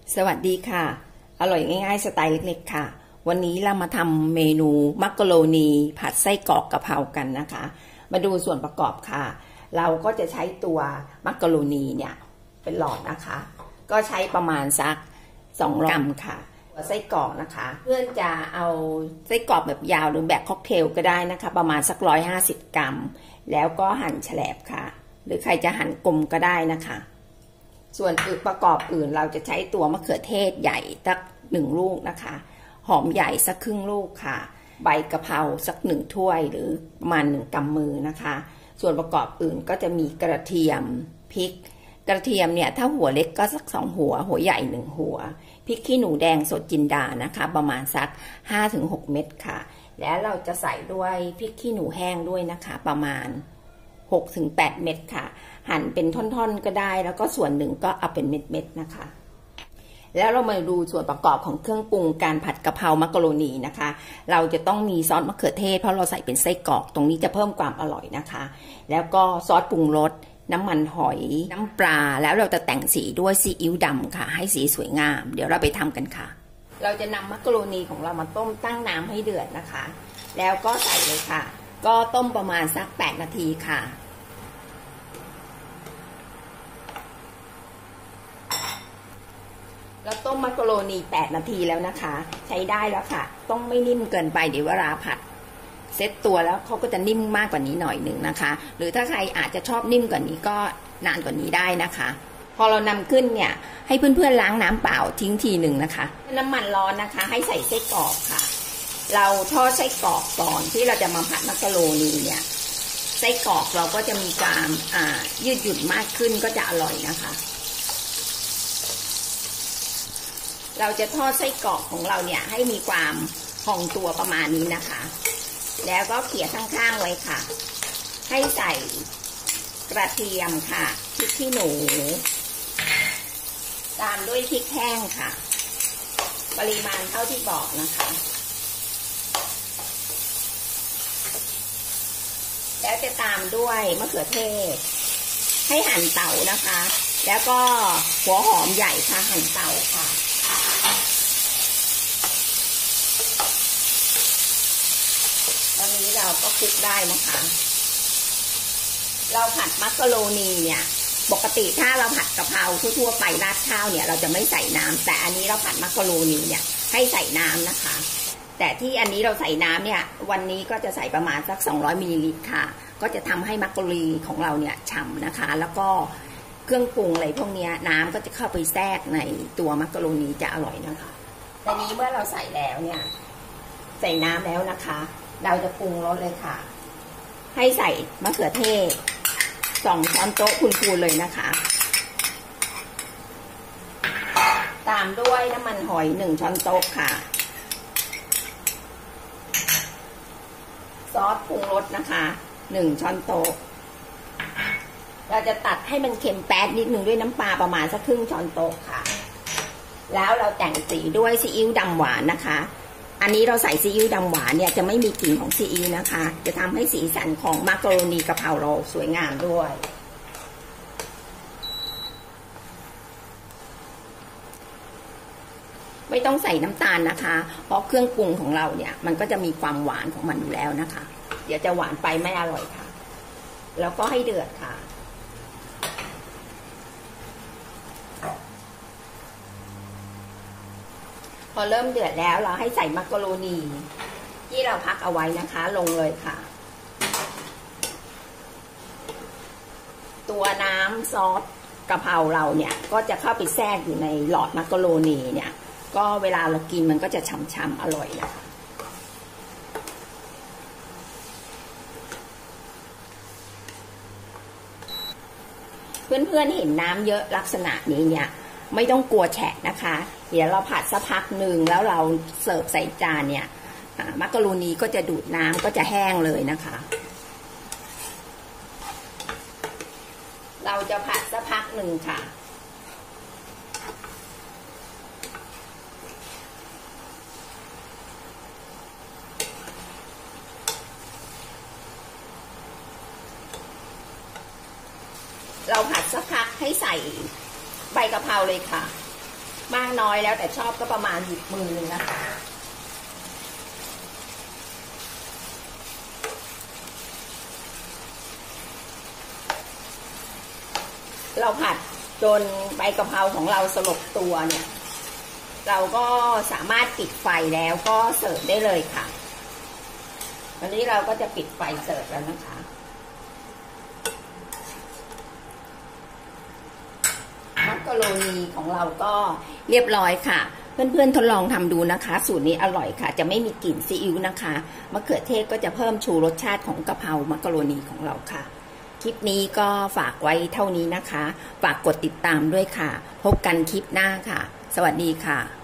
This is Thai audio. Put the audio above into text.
สวัสดีค่ะอร่อยง่ายๆสไตล์เล็กๆค่ะวันนี้เรามาทำเมนูมักกะโรนีผัดไส้กรอกกะเพรากันนะคะมาดูส่วนประกอบค่ะเราก็จะใช้ตัวมักกะโรนีเนี่ยเป็นหลอดนะคะก็ใช้ประมาณสัก200 กรัมค่ะไส้กรอกนะคะเพื่อนจะเอาไส้กรอกแบบยาวหรือแบบค็อกเทลก็ได้นะคะประมาณสัก150 กรัมแล้วก็หั่นแฉลบค่ะหรือใครจะหั่นกลมก็ได้นะคะส่วนประกอบอื่นเราจะใช้ตัวมะเขือเทศใหญ่สัก1 ลูกนะคะหอมใหญ่สักครึ่งลูกค่ะใบกะเพราสัก1 ถ้วยหรือประมาณ1 กำมือนะคะส่วนประกอบอื่นก็จะมีกระเทียมพริกกระเทียมเนี่ยถ้าหัวเล็กก็สัก2 หัวหัวใหญ่1 หัวพริกขี้หนูแดงสดจินดานะคะประมาณสัก 5-6 เม็ดค่ะแล้วเราจะใส่ด้วยพริกขี้หนูแห้งด้วยนะคะประมาณ6-8 เม็ดค่ะหั่นเป็นท่อนๆก็ได้แล้วก็ส่วนหนึ่งก็เอาเป็นเม็ดๆนะคะแล้วเรามาดูส่วนประกอบของเครื่องปรุงการผัดกะเพรามักกะโรนีนะคะเราจะต้องมีซอสมะเขือเทศเพราะเราใส่เป็นไส้กรอกตรงนี้จะเพิ่มความอร่อยนะคะแล้วก็ซอสปรุงรสน้ำมันหอยน้ำปลาแล้วเราจะแต่งสีด้วยซีอิ๊วดำค่ะให้สีสวยงามเดี๋ยวเราไปทำกันค่ะเราจะนำมักกะโรนีของเรามาต้มตั้งน้ำให้เดือดนะคะแล้วก็ใส่เลยค่ะก็ต้มประมาณสัก8 นาทีค่ะแล้วต้มมักกะโรนี8 นาทีแล้วนะคะใช้ได้แล้วค่ะต้องไม่นิ่มเกินไปเดี๋ยวเวลาผัดเซตตัวแล้วเขาก็จะนิ่มมากกว่านี้หน่อยหนึ่งนะคะหรือถ้าใครอาจจะชอบนิ่มกว่านี้ก็นานกว่านี้ได้นะคะพอเรานำขึ้นเนี่ยให้เพื่อนๆล้างน้ำเปล่าทิ้งทีหนึ่งนะคะน้ำมันร้อนนะคะให้ใส่ไส้กรอกค่ะเราทอดไส้กรอกก่อนที่เราจะมาผัดมักกะโรนีเนี่ยไส้กรอกเราก็จะมีความยืดหยุ่นมากขึ้นก็จะอร่อยนะคะเราจะทอดไส้กรอกของเราเนี่ยให้มีความพองตัวประมาณนี้นะคะแล้วก็เขี่ยข้างๆไว้ค่ะให้ใส่กระเทียมค่ะพริกขี้หนูตามด้วยพริกแห้งค่ะปริมาณเท่าที่บอกนะคะแล้วจะตามด้วยมะเขือเทศให้หั่นเต๋านะคะแล้วก็หัวหอมใหญ่ค่ะหั่นเต๋าค่ะตอนนี้เราก็คลุกได้นะคะเราผัดมักกะโรนีเนี่ยปกติถ้าเราผัดกะเพราทั่วๆไปราดข้าวเนี่ยเราจะไม่ใส่น้ำแต่อันนี้เราผัดมักกะโรนีเนี่ยให้ใส่น้ำนะคะแต่ที่อันนี้เราใส่น้ำเนี่ยวันนี้ก็จะใส่ประมาณสัก200 มิลลิลิตรค่ะก็จะทำให้มักกะโรนีของเราเนี่ยฉ่ำนะคะแล้วก็เครื่องปรุงอะไรพวกนี้น้ำก็จะเข้าไปแทรกในตัวมักกะโรนีจะอร่อยนะคะตอนนี้เมื่อเราใส่แล้วเนี่ยใส่น้ำแล้วนะคะเราจะปรุงรสเลยค่ะให้ใส่มะเขือเทศ2 ช้อนโต๊ะคูณๆเลยนะคะตามด้วยน้ำมันหอย1 ช้อนโต๊ะค่ะซอสปรุงรสนะคะ1 ช้อนโต๊ะเราจะตัดให้มันเค็มแป๊ดนิดนึงด้วยน้ำปลาประมาณสักครึ่ง ช้อนโต๊ะค่ะแล้วเราแต่งสีด้วยซีอิ๊วดำหวานนะคะอันนี้เราใส่ซีอิ๊วดำหวานเนี่ยจะไม่มีกลิ่นของซีอิ๊วนะคะจะทำให้สีสันของมักกะโรนีกะเพราเราสวยงามด้วยไม่ต้องใส่น้ำตาลนะคะเพราะเครื่องปรุงของเราเนี่ยมันก็จะมีความหวานของมันอยู่แล้วนะคะเดี๋ยวจะหวานไปไม่อร่อยค่ะแล้วก็ให้เดือดค่ะพอเริ่มเดือดแล้วเราให้ใส่มักกะโรนีที่เราพักเอาไว้นะคะลงเลยค่ะตัวน้ำซอสกะเพราเราเนี่ยก็จะเข้าไปแทรกอยู่ในหลอดมักกะโรนีเนี่ยก็เวลาเรากินมันก็จะฉ่ำๆอร่อยนะคะเพื่อนๆเห็นน้ำเยอะลักษณะนี้เนี่ยไม่ต้องกลัวแฉะนะคะเดี๋ยวเราผัดสักพักหนึ่งแล้วเราเสิร์ฟใส่จานเนี่ยมักกะโรนีก็จะดูดน้ำก็จะแห้งเลยนะคะเราจะผัดสักพักหนึ่งค่ะเราผัดสักพักให้ใส่ใบกะเพราเลยค่ะมากน้อยแล้วแต่ชอบก็ประมาณหยิบมือนึงนะคะเราผัดจนใบกะเพราของเราสลบตัวเนี่ยเราก็สามารถปิดไฟแล้วก็เสิร์ฟได้เลยค่ะวันนี้เราก็จะปิดไฟเสิร์ฟแล้วนะคะมักกะโรนีของเราก็เรียบร้อยค่ะเพื่อนๆทดลองทำดูนะคะสูตรนี้อร่อยค่ะจะไม่มีกลิ่นซีอิ๊วนะคะมะเขือเทศก็จะเพิ่มชูรสชาติของกะเพรามักกะโรนีของเราค่ะคลิปนี้ก็ฝากไว้เท่านี้นะคะฝากกดติดตามด้วยค่ะพบกันคลิปหน้าค่ะสวัสดีค่ะ